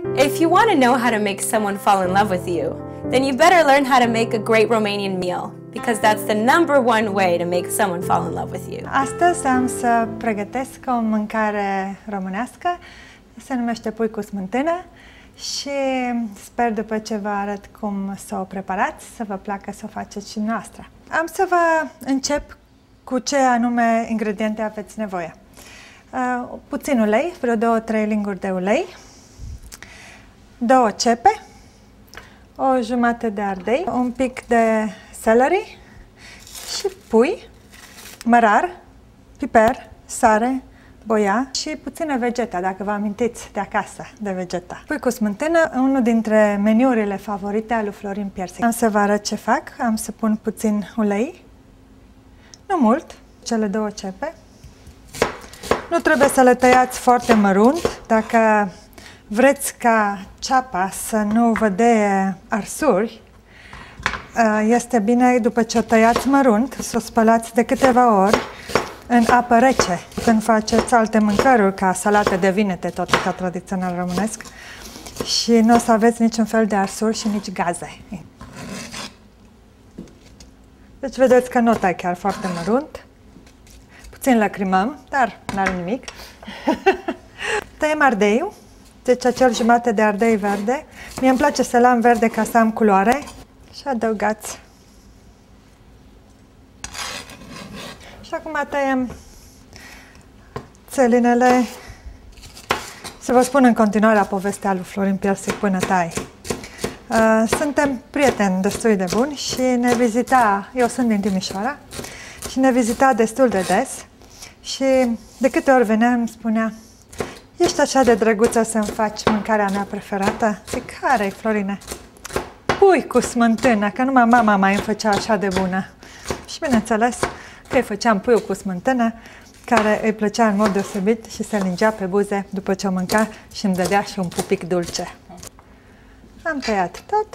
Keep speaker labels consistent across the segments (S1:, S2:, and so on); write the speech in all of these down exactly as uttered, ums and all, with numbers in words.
S1: If you want to know how to make someone fall in love with you, then you better learn how to make a great Romanian meal, because that's the number one way to make someone fall in love with you.
S2: Astăzi am să pregătesc o mâncare românească, se numește pui cu smântână și sper după ce vă arăt cum să o preparați, să vă placă să o faceți și noastră. Am să vă încep cu ce anume ingrediente aveți nevoie. Uh, puțin ulei, vreo două-trei linguri de ulei, două cepe, o jumătate de ardei, un pic de celery și pui, mărar, piper, sare, boia și puțină vegeta, dacă vă amintiți de acasă de vegeta. Pui cu smântână, unul dintre meniurile favorite al lui Florin Piersic. Am să vă arăt ce fac. Am să pun puțin ulei, nu mult, cele două cepe. Nu trebuie să le tăiați foarte mărunt. Dacă vreți ca ceapa să nu vă dea arsuri, este bine după ce o tăiați mărunt să o spălați de câteva ori în apă rece, când faceți alte mâncăruri, ca salate de vinete, tot ca tradițional românesc, și nu o să aveți niciun fel de arsuri și nici gaze. Deci vedeți că nu tai chiar foarte mărunt. Puțin lacrimăm, dar n-are nimic. Tăiem ardeiul, deci acel jumătate de ardei verde. Mie îmi place să-l am verde ca să am culoare. Și adăugați. Și acum tăiem țelinele. Să vă spun în continuare povestea lui Florin Piersic până tai. Uh, suntem prieteni destul de buni și ne vizita, eu sunt din Timișoara, și ne vizita destul de des și de câte ori venea îmi spunea: ești așa de drăguță să-mi faci mâncarea mea preferată? Zic, care-i, Florine? Pui cu smântână, că numai mama mai îmi făcea așa de bună. Și bineînțeles că îi făceam puiul cu smântână, care îi plăcea în mod deosebit și se lingea pe buze după ce o mânca și îmi dădea și un pupic dulce. Am tăiat tot.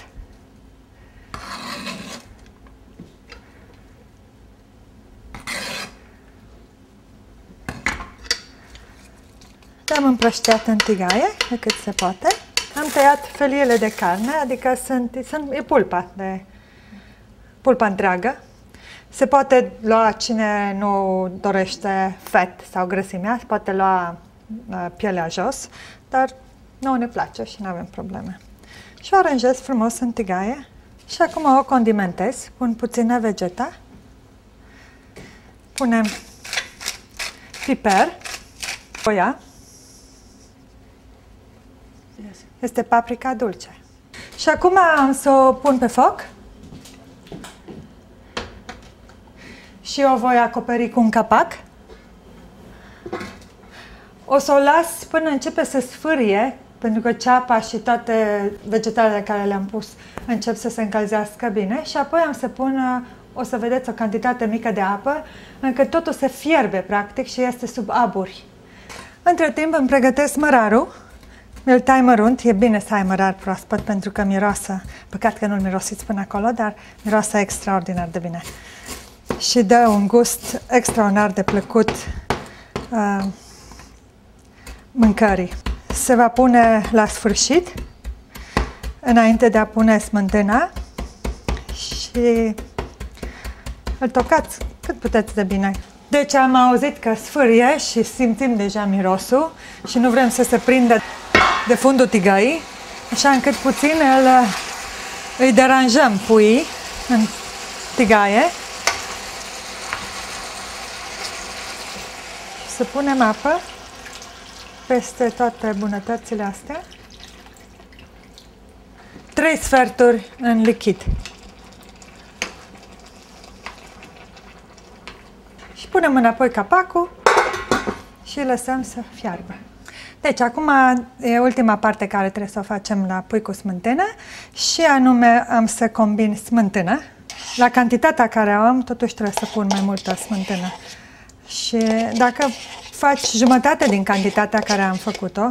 S2: Le-am împrăștiat în tigaie, de cât se poate. Am tăiat feliile de carne, adică sunt, sunt, e pulpa, de, pulpa întreagă. Se poate lua, cine nu dorește fat sau grăsimea, se poate lua uh, pielea jos, dar nouă ne place și nu avem probleme. Și o aranjez frumos în tigaie și acum o condimentez. Pun puțină vegeta, punem piper, boia. Este paprika dulce. Și acum am să o pun pe foc și o voi acoperi cu un capac. O să o las până începe să sfârie, pentru că ceapa și toate vegetalele care le-am pus încep să se încălzească bine și apoi am să pun, o să vedeți, o cantitate mică de apă, încât totul se fierbe practic și este sub aburi. Între timp îmi pregătesc mărarul. Îl tai mărunt, e bine să ai mărar proaspăt pentru că miroasă, păcat că nu-l mirosiți până acolo, dar miroasă extraordinar de bine. Și dă un gust extraordinar de plăcut uh, mâncării. Se va pune la sfârșit, înainte de a pune smântâna, și îl tocați cât puteți de bine. Deci am auzit că sfârie și simțim deja mirosul și nu vrem să se prindă de fundul tigăii, așa încât puțin îl, îi deranjăm puii în tigaie. Și să punem apă peste toate bunătățile astea. Trei sferturi în lichid. Și punem înapoi capacul și lăsăm să fiarbă. Deci, acum e ultima parte care trebuie să o facem la pui cu smântână și anume am să combin smântână. La cantitatea care o am, totuși trebuie să pun mai multă smântână. Și dacă faci jumătate din cantitatea care am făcut-o,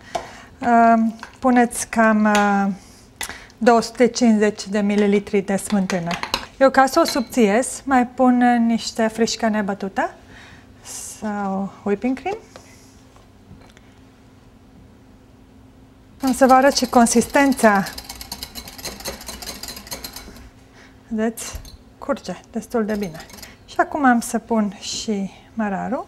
S2: puneți cam două sute cincizeci de mililitri de smântână. Eu, ca să o subțiez, mai pun niște frișcă nebătută sau whipping cream. Am să vă arăt și consistența. Vedeți? Curge destul de bine. Și acum am să pun și mărarul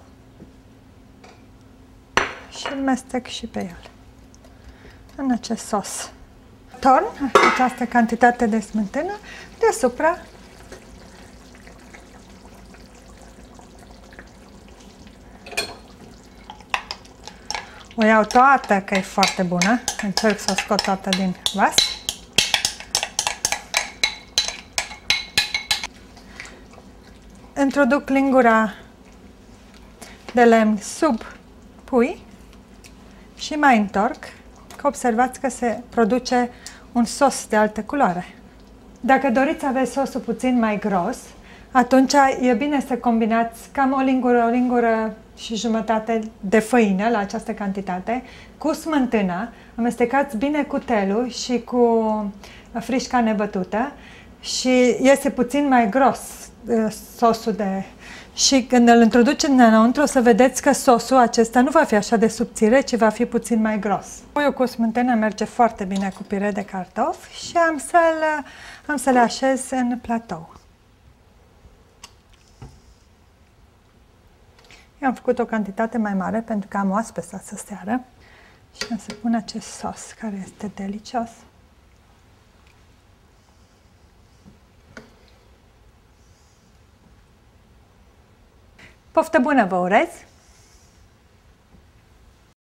S2: și îl mestec și pe el în acest sos. Torn această cantitate de smântână deasupra o iau toată, că e foarte bună. Încerc să o scot toată din vas. Introduc lingura de lemn sub pui și mai întorc, că observați că se produce un sos de altă culoare. Dacă doriți să aveți sosul puțin mai gros, atunci e bine să combinați cam o lingură, o lingură și jumătate de făină la această cantitate cu smântână, amestecați bine cu telul și cu frișca nebătută și iese puțin mai gros sosul de... Și când îl introduceți înăuntru, o să vedeți că sosul acesta nu va fi așa de subțire, ci va fi puțin mai gros. Puiul cu smântână merge foarte bine cu pire de cartofi și am să-l am să le așez în platou. Eu am făcut o cantitate mai mare pentru că am oaspeți astă seară și am să pun acest sos care este delicios. Poftă bună vă urez!